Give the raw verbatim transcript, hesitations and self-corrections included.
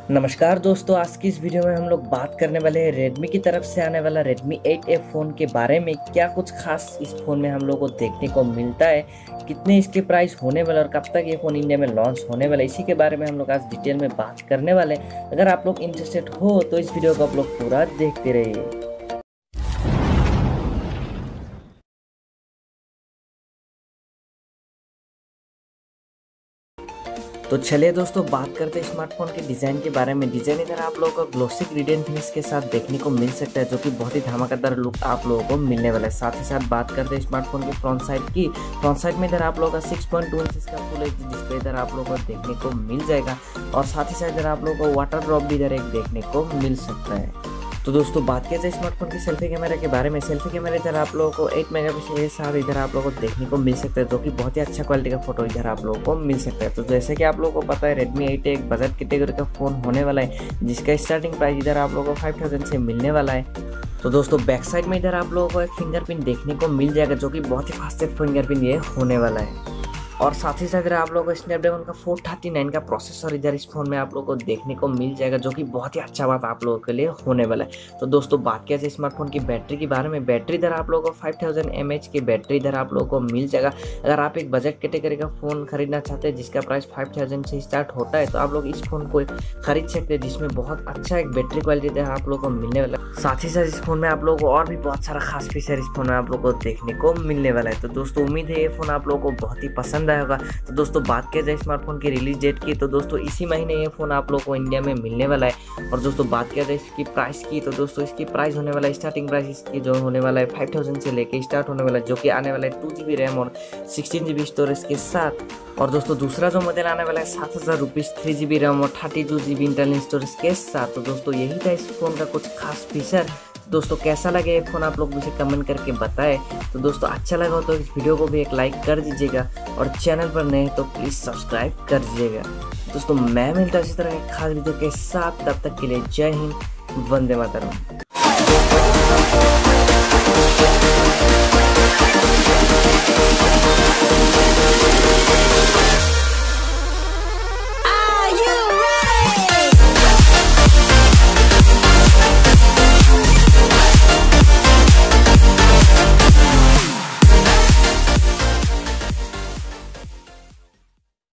नमस्कार दोस्तों, आज की इस वीडियो में हम लोग बात करने वाले हैं Redmi की तरफ से आने वाला Redmi एट ए फ़ोन के बारे में। क्या कुछ खास इस फ़ोन में हम लोग को देखने को मिलता है, कितने इसके प्राइस होने वाले और कब तक ये फ़ोन इंडिया में लॉन्च होने वाला है, इसी के बारे में हम लोग आज डिटेल में बात करने वाले हैं। अगर आप लोग इंटरेस्टेड हो तो इस वीडियो को आप लोग पूरा देखते रहिए। तो चलिए दोस्तों, बात करते हैं स्मार्टफोन के डिज़ाइन के बारे में। डिज़ाइन इधर आप लोगों को ग्लोसी ग्रेडियन फिनिश के साथ देखने को मिल सकता है, जो कि बहुत ही धमाकेदार लुक आप लोगों को मिलने वाला है। साथ ही साथ बात करते हैं स्मार्टफोन के फ्रंट साइड की। फ्रंट साइड में इधर आप लोगों का सिक्स पॉइंट टू इंच का फुल एच डी डिस्प्ले इधर आप लोगों को देखने को मिल जाएगा, और साथ ही साथ इधर आप लोगों को वाटर ड्रॉप भी इधर एक देखने को मिल सकता है। तो दोस्तों, बात किया जाए स्मार्टफोन की सेल्फी कैमरा के बारे में। सेल्फी कैमरा इधर आप लोगों को एट मेगापिक्सल के साथ इधर आप लोगों को देखने को मिल सकता है, जो कि बहुत ही अच्छा क्वालिटी का फोटो इधर आप लोगों को मिल सकता है। तो जैसे कि आप लोगों को पता है, Redmi एट एक बजट कैटेगरी का फोन होने वाला है, जिसका स्टार्टिंग प्राइस इधर आप लोगों को फाइव थाउजेंड से मिलने वाला है। तो दोस्तों, बैक साइड में इधर आप लोगों को एक फिंगरप्रिंट देखने को मिल जाएगा, जो कि बहुत ही फास्टेस्ट फिंगरप्रिंट ये होने वाला है। और साथ ही साथ इधर आप लोगों को स्नैपड्रैगन का फोर थर्टी नाइन का प्रोसेसर इधर इस फोन में आप लोगों को देखने को मिल जाएगा, जो कि बहुत ही अच्छा बात आप लोगों के लिए होने वाला है। तो दोस्तों, बात किया जाए स्मार्टफोन की बैटरी के बारे में। बैटरी इधर आप लोगों को फाइव थाउजेंड एम एच की बैटरी इधर आप लोगों को मिल जाएगा। अगर आप एक बजट कैटेगरी का फोन खरीदना चाहते हैं जिसका प्राइस फाइव थाउजेंड से स्टार्ट होता है, तो आप लोग इस फोन को खरीद सकते हैं, जिसमें बहुत अच्छा एक बैटरी क्वालिटी इधर आप लोगों को मिलने वाला है। साथ ही साथ इस फोन में आप लोगों को और भी बहुत सारा खास फीचर इस फोन में आप लोगों को देखने को मिलने वाला है। तो दोस्तों, उम्मीद है ये फोन आप लोगों को बहुत ही पसंद आया होगा। तो दोस्तों, बात किया जाए स्मार्टफोन की रिलीज डेट की, तो दोस्तों इसी महीने ये फोन आप लोगों को इंडिया में मिलने वाला है। और दोस्तों, बात किया जाए इसकी प्राइस की, तो दोस्तों इसकी प्राइस होने वाला है, स्टार्टिंग प्राइस इसकी जो होने वाला है फाइव थाउजेंड से लेके स्टार्ट होने वाला है, जो कि आने वाला है टू जी बी रैम और सिक्सटीन जी बी स्टोरेज के साथ। और दोस्तों, दूसरा जो मॉडल आने वाला है सात हज़ार rupees three G B RAM और thirty two G B internal storage के साथ। तो दोस्तों, यही था इस फोन का कुछ खास फीचर। दोस्तों, कैसा लगे ये फ़ोन आप लोग मुझे कमेंट करके बताएं। तो दोस्तों, अच्छा लगा हो तो इस वीडियो को भी एक लाइक कर दीजिएगा, और चैनल पर नए तो प्लीज़ सब्सक्राइब कर दीजिएगा। दोस्तों, मैं मिलता हूं इसी तरह एक खास वीडियो के साथ। तब तक के लिए जय हिंद, वंदे मातरम।